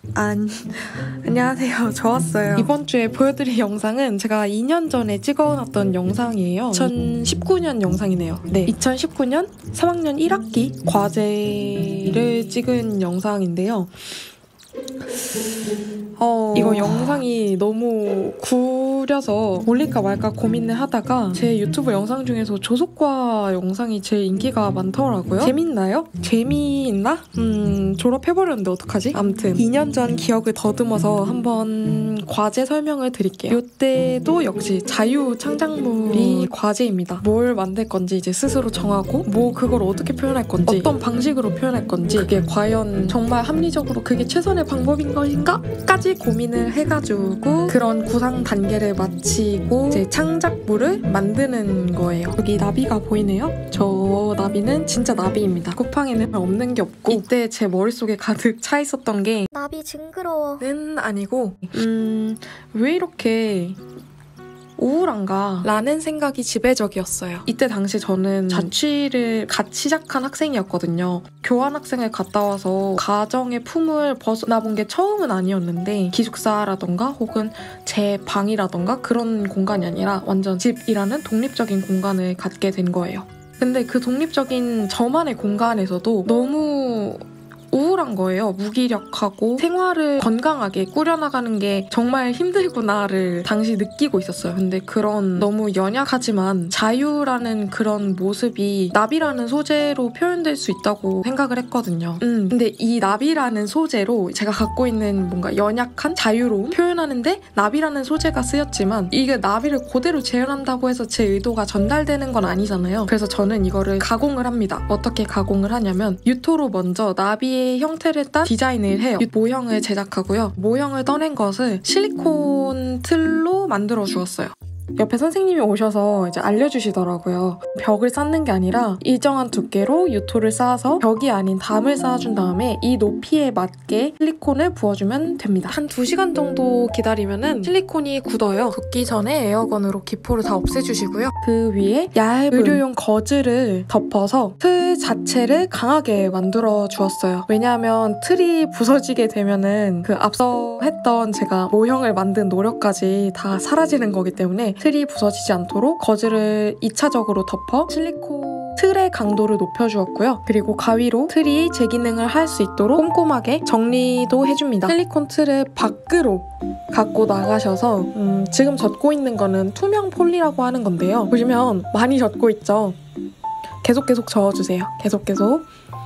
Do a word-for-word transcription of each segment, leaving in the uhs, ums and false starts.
안... 안녕하세요. 저 왔어요. 이번 주에 보여드릴 영상은 제가 이 년 전에 찍어놨던 영상이에요. 이천십구 년 영상이네요. 네, 이천십구 년 삼 학년 일 학기 과제를 찍은 영상인데요. 어... 이거 영상이 너무 구려서 올릴까 말까 고민을 하다가 제 유튜브 영상 중에서 조속과 영상이 제일 인기가 많더라고요. 재밌나요? 재미있나? 음... 졸업해버렸는데 어떡하지? 아무튼 이 년 전 기억을 더듬어서 한번 과제 설명을 드릴게요. 이때도 역시 자유 창작물이 과제입니다. 뭘 만들 건지 이제 스스로 정하고 뭐 그걸 어떻게 표현할 건지 어떤 방식으로 표현할 건지 그게 과연 정말 합리적으로 그게 최선의 방법인 것인가? 까지 고민을 해가지고 그런 구상 단계를 마치고 이제 창작물을 만드는 거예요. 여기 나비가 보이네요? 저 나비는 진짜 나비입니다. 쿠팡에는 없는 게 없고 이때 제 머릿속에 가득 차 있었던 게 나비 징그러워 는 아니고 음... 왜 이렇게 우울한가? 라는 생각이 지배적이었어요. 이때 당시 저는 자취를 갓 시작한 학생이었거든요. 교환학생을 갔다 와서 가정의 품을 벗어나본 게 처음은 아니었는데 기숙사라던가 혹은 제 방이라던가 그런 공간이 아니라 완전 집이라는 독립적인 공간을 갖게 된 거예요. 근데 그 독립적인 저만의 공간에서도 너무 우울한 거예요. 무기력하고 생활을 건강하게 꾸려나가는 게 정말 힘들구나를 당시 느끼고 있었어요. 근데 그런 너무 연약하지만 자유라는 그런 모습이 나비라는 소재로 표현될 수 있다고 생각을 했거든요. 음, 근데 이 나비라는 소재로 제가 갖고 있는 뭔가 연약한 자유로움 표현하는데 나비라는 소재가 쓰였지만 이게 나비를 그대로 재현한다고 해서 제 의도가 전달되는 건 아니잖아요. 그래서 저는 이거를 가공을 합니다. 어떻게 가공을 하냐면 유토로 먼저 나비의 형태를 딴 디자인을 해요. 모형을 제작하고요. 모형을 떠낸 것을 실리콘 틀로 만들어 주었어요. 옆에 선생님이 오셔서 이제 알려주시더라고요. 벽을 쌓는 게 아니라 일정한 두께로 유토를 쌓아서 벽이 아닌 담을 쌓아준 다음에 이 높이에 맞게 실리콘을 부어주면 됩니다. 한 두 시간 정도 기다리면은 실리콘이 굳어요. 굳기 전에 에어건으로 기포를 다 없애주시고요. 그 위에 얇은 의료용 거즈를 덮어서 틀 자체를 강하게 만들어 주었어요. 왜냐하면 틀이 부서지게 되면은 그 앞서 했던 제가 모형을 만든 노력까지 다 사라지는 거기 때문에 틀이 부서지지 않도록 거즈를 이 차적으로 덮어 실리콘 틀의 강도를 높여주었고요. 그리고 가위로 틀이 제 기능을 할 수 있도록 꼼꼼하게 정리도 해줍니다. 실리콘 틀을 밖으로 갖고 나가셔서 음, 지금 젖고 있는 거는 투명 폴리라고 하는 건데요. 보시면 많이 젖고 있죠? 계속 계속 저어주세요. 계속 계속.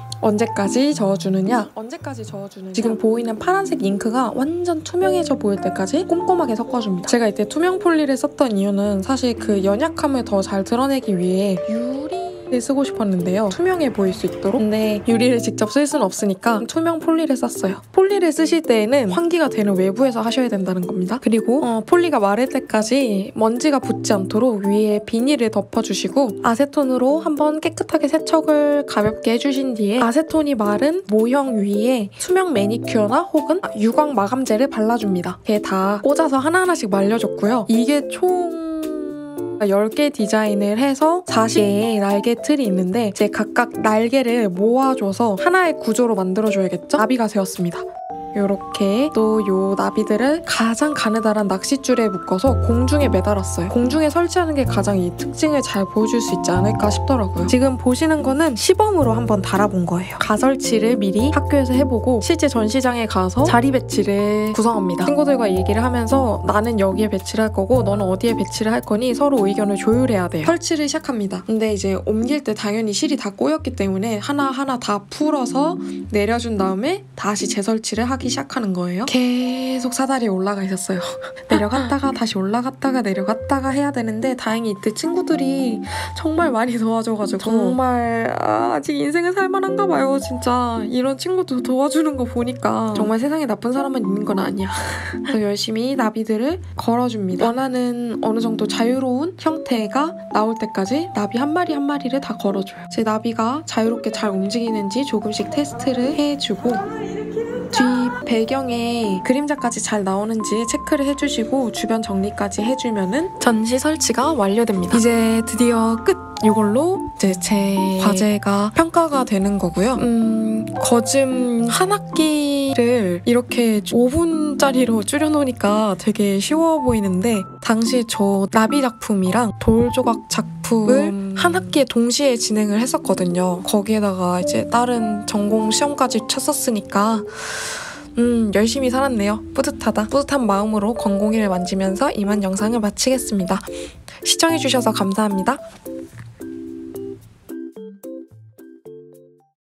언제까지 저어주느냐? 언제까지 저어주느냐? 지금 보이는 파란색 잉크가 완전 투명해져 보일 때까지 꼼꼼하게 섞어줍니다. 제가 이때 투명 폴리를 썼던 이유는 사실 그 연약함을 더 잘 드러내기 위해 유리를 쓰고 싶었는데요. 투명해 보일 수 있도록. 근데 유리를 직접 쓸 수는 없으니까 투명 폴리를 썼어요. 폴리를 쓰실 때에는 환기가 되는 외부에서 하셔야 된다는 겁니다. 그리고 어, 폴리가 마를 때까지 먼지가 붙지 않도록 위에 비닐을 덮어주시고 아세톤으로 한번 깨끗하게 세척을 가볍게 해주신 뒤에 아세톤이 마른 모형 위에 투명 매니큐어나 혹은 유광 마감제를 발라줍니다. 이게 다 꽂아서 하나하나씩 말려줬고요. 이게 총 열 개 디자인을 해서 마흔 개의 날개 틀이 있는데 이제 각각 날개를 모아줘서 하나의 구조로 만들어줘야겠죠? 나비가 되었습니다. 이렇게 또 요 나비들을 가장 가느다란 낚싯줄에 묶어서 공중에 매달았어요. 공중에 설치하는 게 가장 이 특징을 잘 보여줄 수 있지 않을까 싶더라고요. 지금 보시는 거는 시범으로 한번 달아본 거예요. 가설치를 미리 학교에서 해보고 실제 전시장에 가서 자리 배치를 구성합니다. 친구들과 얘기를 하면서 나는 여기에 배치를 할 거고 너는 어디에 배치를 할 거니 서로 의견을 조율해야 돼요. 설치를 시작합니다. 근데 이제 옮길 때 당연히 실이 다 꼬였기 때문에 하나하나 다 풀어서 내려준 다음에 다시 재설치를 하기 시작하는 거예요. 계속 사다리에 올라가 있었어요. 내려갔다가 다시 올라갔다가 내려갔다가 해야 되는데 다행히 이때 친구들이 정말 많이 도와줘가지고 정말 아, 아직 인생은 살만한가 봐요. 진짜 이런 친구도 도와주는 거 보니까 정말 세상에 나쁜 사람만 있는 건 아니야. 그래서 열심히 나비들을 걸어줍니다. 원하는 어느 정도 자유로운 형태가 나올 때까지 나비 한 마리 한 마리를 다 걸어줘요. 제 나비가 자유롭게 잘 움직이는지 조금씩 테스트를 해주고 뒤 배경에 그림자까지 잘 나오는지 체크를 해주시고 주변 정리까지 해주면은 전시 설치가 완료됩니다. 이제 드디어 끝! 이걸로 이제 제 과제가 평가가 되는 거고요. 음, 거즘 한 학기를 이렇게 오 분짜리로 줄여놓으니까 되게 쉬워 보이는데 당시 저 나비 작품이랑 돌 조각 작품을 음... 한 학기에 동시에 진행을 했었거든요. 거기에다가 이제 다른 전공 시험까지 쳤었으니까 음, 열심히 살았네요. 뿌듯하다. 뿌듯한 마음으로 건공이를 만지면서 이만 영상을 마치겠습니다. 시청해주셔서 감사합니다.